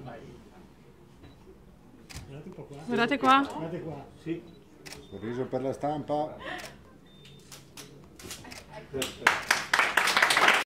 Guardate un po' qua. Guardate qua. Guardate qua. Sì. Sorriso per la stampa.